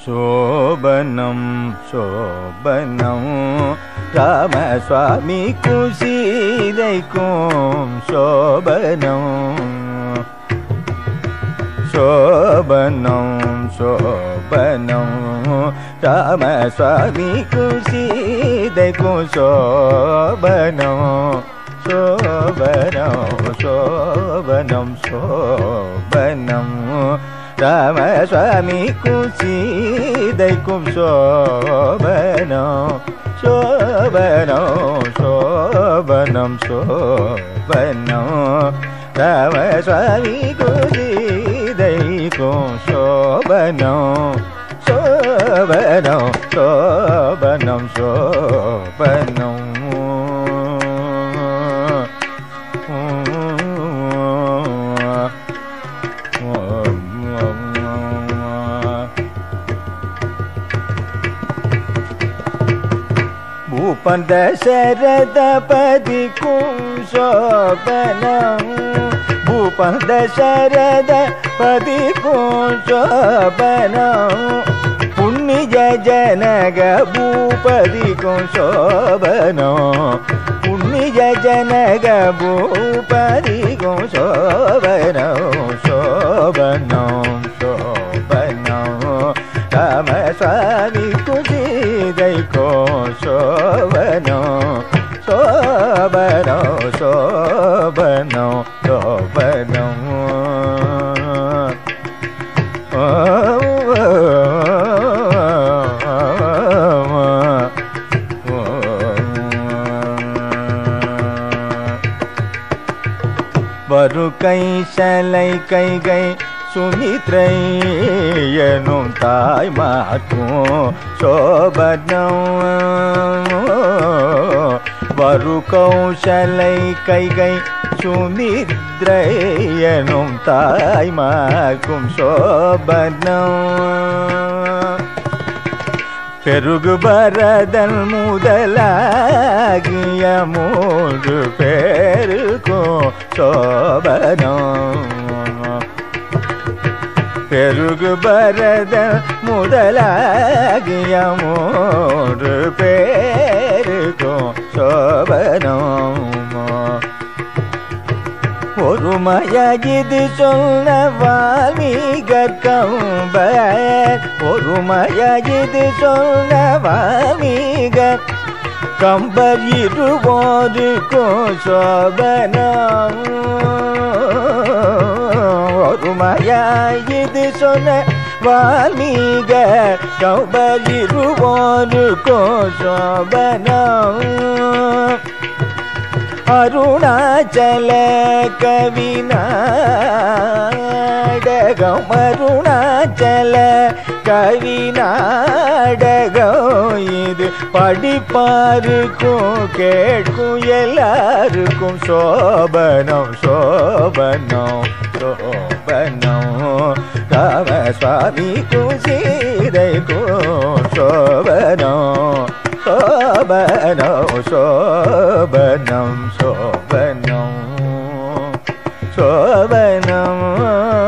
शोभनं शोभनं रामस्वामी कुशीदैकुं शोभनं शोभनं शोभनं रामस्वामी कुशीदैकुं शोभनं शोभनं शोभनं शोभनं रामस्वामी कुशीदैकुं शोभनं शोभनं शोभनं शोभनं रामस्वामी कुशीदैकुं शोभनं शोभनं शोभनं शोभनं भूपं दशरथपतिकुं शोभनं भूपं दशरथपतिकुं शोभनं पुण्यज जनक भूपतिकुं शोभनं पुण्यज जनक भूपतिकुं शोभनं शोभनं शोभनं रामस्वामी कुशीदैकुं शोभनं शोभनं शोभनं शोभनं वरुकै शलै कैगै सुमित्रै एनुं ताय्मार्कुं शोभनं वरुकौशलै कैगै सुमित्रै एनुं ताय्मार्कुं शोभनं பெருகு பரதன் முதலாகிய மூன்று பேருக்கும் சோபனம் பெருகு பரதன் முதலாகிய மூன்று பேருக்கும் சோபனம் ஒருமயகிது சொன்ன வால்மீகர் கம்பர் ஒருமயகிது சொன்ன வால்மீகர் கம்பர் இருவோருக்கும் சோபனம் ஒருமயகிது சொன்ன வால்மீகர் கம்பர் இருவோருக்கும் சோபனம் அருணாச்சல கவிநாடகம் அருணாச்சல கவிநாடகம் இது படிப்பாருக்கும் கேட்கும் எல்லாருக்கும் சோபனம் சோபனம் சோபனம் ராமஸ்வாமி குசீதைக்கும் சோபனம் शोभनं शोभनं शोभनं शोभनं